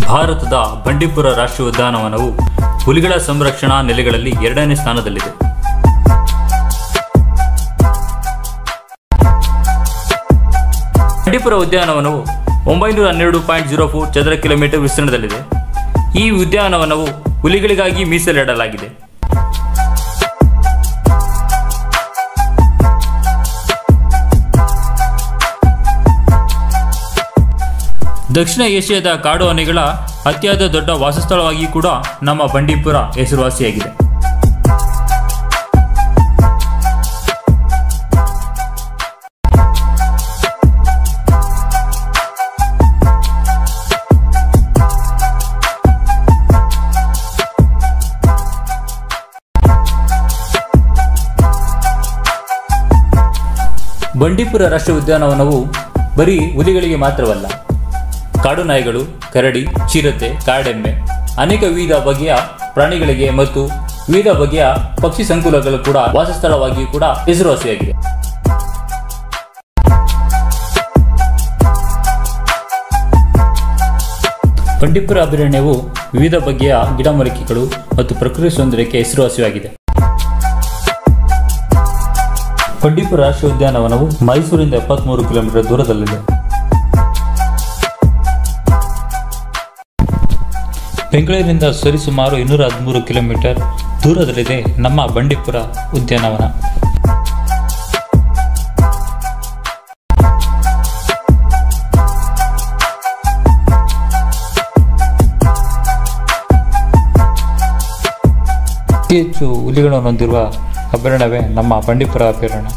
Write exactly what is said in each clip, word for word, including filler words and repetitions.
ಭಾರತದ ಬಂಡೀಪುರ ರಾಷ್ಟ್ರೀಯ ಉದ್ಯಾನವನವು ಹುಲಿಗಳ ಸಂರಕ್ಷಣಾ ನೆಲೆಗಳಲ್ಲಿ ಎರಡನೇ ಸ್ಥಾನದಲ್ಲಿದೆ. ಬಂಡೀಪುರ ಉದ್ಯಾನವನವು ಒಂಬೈನೂರ ಹನ್ನೆರಡು ಪಾಯಿಂಟ್ ಜೀರೋ ಫೋರ್ ಚದರ ಕಿಲೋಮೀಟರ್ ವಿಸ್ತೀರ್ಣದಲ್ಲಿದೆ. ಈ ಉದ್ಯಾನವನವು ಹುಲಿಗಳಿಗಾಗಿ ಮೀಸಲಿಡಲಾಗಿದೆ. ದಕ್ಷಿಣ ಏಷ್ಯಾದ ಕಾಡು ಆನೆಗಳ ಅತಿಯಾದ ದೊಡ್ಡ ವಾಸಸ್ಥಳವಾಗಿ ಕೂಡ ನಮ್ಮ ಬಂಡೀಪುರ ಹೆಸರುವಾಸಿಯಾಗಿದೆ. ಬಂಡೀಪುರ ರಾಷ್ಟ್ರೀಯ ಉದ್ಯಾನವನವು ಬರೀ ಹುಲಿಗಳಿಗೆ ಮಾತ್ರವಲ್ಲ, ಕಾಡು ನಾಯಿಗಳು, ಕರಡಿ, ಚಿರತೆ, ಕಾಡೆಮ್ಮೆ, ಅನೇಕ ವಿವಿಧ ಬಗೆಯ ಪ್ರಾಣಿಗಳಿಗೆ ಮತ್ತು ವಿವಿಧ ಬಗೆಯ ಪಕ್ಷಿ ಸಂಕುಲಗಳು ಕೂಡ ವಾಸಸ್ಥಳವಾಗಿ ಕೂಡ ಹೆಸರುವಾಸಿಯಾಗಿದೆ. ಬಂಡೀಪುರ ಅಭಯಾರಣ್ಯವು ವಿವಿಧ ಬಗೆಯ ಗಿಡಮೂಲಿಕೆಗಳು ಮತ್ತು ಪ್ರಕೃತಿ ಸೌಂದರ್ಯಕ್ಕೆ ಹೆಸರುವಾಸಿಯಾಗಿದೆ. ಬಂಡೀಪುರ ರಾಷ್ಟ್ರೀಯ ಉದ್ಯಾನವನವು ಮೈಸೂರಿಂದ ಎಪ್ಪತ್ಮೂರು ಕಿಲೋಮೀಟರ್ ದೂರದಲ್ಲಿದೆ. ಬೆಂಗಳೂರಿನಿಂದ ಸರಿಸುಮಾರು ಇನ್ನೂರ ಹದಿಮೂರು ಕಿಲೋಮೀಟರ್ ದೂರದಲ್ಲಿದೆ ನಮ್ಮ ಬಂಡೀಪುರ ಉದ್ಯಾನವನ. ಅತಿ ಹೆಚ್ಚು ಹುಲಿಗಳನ್ನು ಹೊಂದಿರುವ ಅಭಯಾರಣ್ಯವೇ ನಮ್ಮ ಬಂಡೀಪುರ ಅಭಯಾರಣ್ಯ.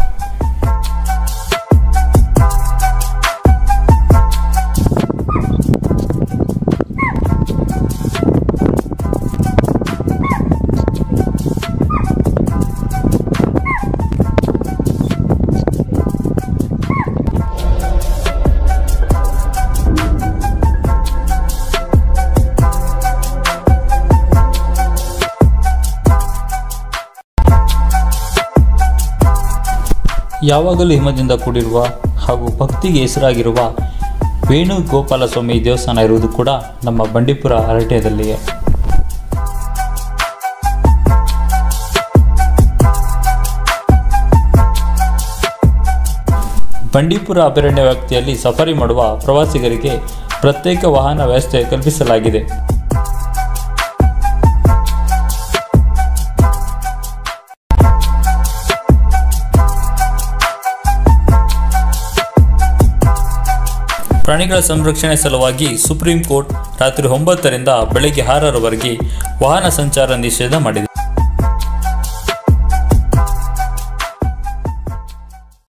ಯಾವಾಗಲೂ ಹಿಮದಿಂದ ಕೂಡಿರುವ ಹಾಗೂ ಭಕ್ತಿಗೆ ಹೆಸರಾಗಿರುವ ವೇಣುಗೋಪಾಲಸ್ವಾಮಿ ದೇವಸ್ಥಾನ ಇರುವುದು ಕೂಡ ನಮ್ಮ ಬಂಡೀಪುರ ಅರಣ್ಯದಲ್ಲಿಯೇ. ಬಂಡೀಪುರ ಅಭಯಾರಣ್ಯ ವ್ಯಾಪ್ತಿಯಲ್ಲಿ ಸಫಾರಿ ಮಾಡುವ ಪ್ರವಾಸಿಗರಿಗೆ ಪ್ರತ್ಯೇಕ ವಾಹನ ವ್ಯವಸ್ಥೆ ಕಲ್ಪಿಸಲಾಗಿದೆ. ಪ್ರಾಣಿಗಳ ಸಂರಕ್ಷಣೆ ಸಲುವಾಗಿ ಸುಪ್ರೀಂ ಕೋರ್ಟ್ ರಾತ್ರಿ ಒಂಬತ್ತರಿಂದ ಬೆಳಗ್ಗೆ ಆರರವರೆಗೆ ವಾಹನ ಸಂಚಾರ ನಿಷೇಧ ಮಾಡಿದೆ.